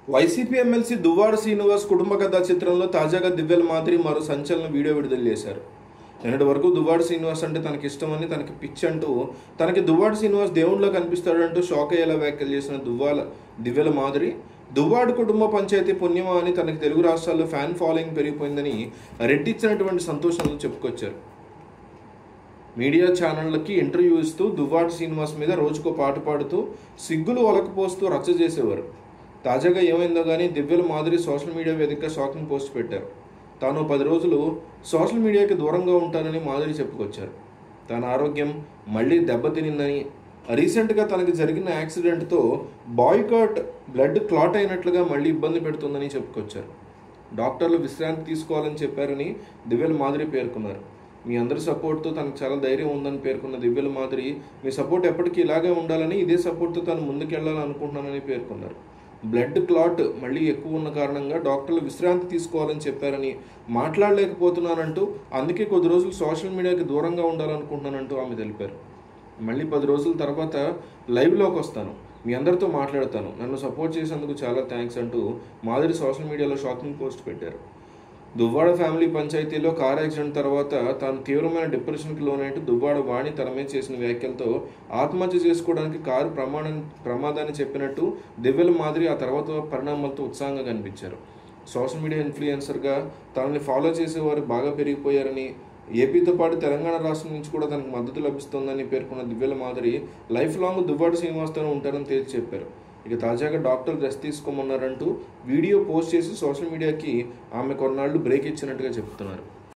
YCP MLC Duvvada Srinivas కుటుంబ కథ చిత్రంలో తాజాగా దివ్యల మాదిరి మరో సంచలన వీడియో విడుదల చేశారు. నిన్నటి వరకు దువ్వాడ శ్రీనివాస్ అంటే తనకి ఇష్టమని, తనకి పిచ్చి అంటూ, తనకి దువ్వాడ శ్రీనివాస్ దేవుళ్ళ కనిపిస్తాడంటూ షాక్ అయ్యేలా వ్యాఖ్యలు చేసిన దివ్యల మాదిరి దువ్వాడ కుటుంబ పంచాయతీ పుణ్యమా అని తనకి తెలుగు రాష్ట్రాల్లో ఫ్యాన్ ఫాలోయింగ్ పెరిగిపోయిందని రెట్టిచ్చినటువంటి సంతోషంలో చెప్పుకొచ్చారు. మీడియా ఛానళ్లకి ఇంటర్వ్యూ ఇస్తూ దువ్వాడ శ్రీనివాస్ మీద రోజుకో పాట పాడుతూ సిగ్గులు ఒలకపోస్తూ రచ్చ చేసేవారు. తాజాగా ఏమైందో కానీ దివ్యల మాదిరి సోషల్ మీడియా వేదికగా షాకింగ్ పోస్ట్ పెట్టారు. తాను 10 రోజులు సోషల్ మీడియాకి దూరంగా ఉంటానని మాదిరి చెప్పుకొచ్చారు. తన ఆరోగ్యం మళ్ళీ దెబ్బతినిందని, రీసెంట్గా తనకి జరిగిన యాక్సిడెంట్తో బాయ్కాట్ బ్లడ్ క్లాట్ అయినట్లుగా మళ్ళీ ఇబ్బంది పెడుతుందని చెప్పుకొచ్చారు. డాక్టర్లు విశ్రాంతి తీసుకోవాలని చెప్పారని దివ్యల మాదిరి పేర్కొన్నారు. మీ అందరి సపోర్ట్తో తనకు చాలా ధైర్యం ఉందని పేర్కొన్న దివ్యల మాదిరి మీ సపోర్ట్ ఎప్పటికీ ఇలాగే ఉండాలని, ఇదే సపోర్ట్తో తను ముందుకెళ్లాలని అనుకుంటున్నానని పేర్కొన్నారు. బ్లడ్ క్లాట్ మళ్ళీ ఎక్కువ ఉన్న కారణంగా డాక్టర్లు విశ్రాంతి తీసుకోవాలని చెప్పారని, మాట్లాడలేకపోతున్నానంటూ అందుకే కొద్ది రోజులు సోషల్ మీడియాకి దూరంగా ఉండాలనుకుంటున్నానంటూ ఆమె తెలిపారు. మళ్ళీ 10 రోజుల తర్వాత లైవ్లోకి వస్తాను, మీ అందరితో మాట్లాడతాను, నన్ను సపోర్ట్ చేసేందుకు చాలా థ్యాంక్స్ అంటూ మాదిరి సోషల్ మీడియాలో షాకింగ్ పోస్ట్ పెట్టారు. దువ్వాడ ఫ్యామిలీ పంచాయతీలో కార్ యాక్సిడెంట్ తర్వాత తాను తీవ్రమైన డిప్రెషన్కి లోనైతే దువ్వాడ వాణి తన మీద చేసిన వ్యాఖ్యలతో ఆత్మహత్య చేసుకోవడానికి కారు ప్రమాదాన్ని చెప్పినట్టు దివ్యల మాదిరి ఆ తర్వాత పరిణామాలతో ఉత్సాహంగా కనిపించారు. సోషల్ మీడియా ఇన్ఫ్లుయెన్సర్గా తనని ఫాలో చేసేవారు బాగా పెరిగిపోయారని, ఏపీతో పాటు తెలంగాణ రాష్ట్రం నుంచి కూడా తనకు మద్దతు లభిస్తోందని పేర్కొన్న దివ్యల మాదిరి లైఫ్ లాంగ్ దువ్వాడ శ్రీనివాస్తోనే ఉంటారని తేల్చి చెప్పారు. ఇక తాజాగా డాక్టర్ రెస్ట్ తీసుకోమన్నారంటూ వీడియో పోస్ట్ చేసి సోషల్ మీడియాకి ఆమె కొన్నాళ్ళు బ్రేక్ ఇచ్చినట్టుగా చెప్తున్నారు.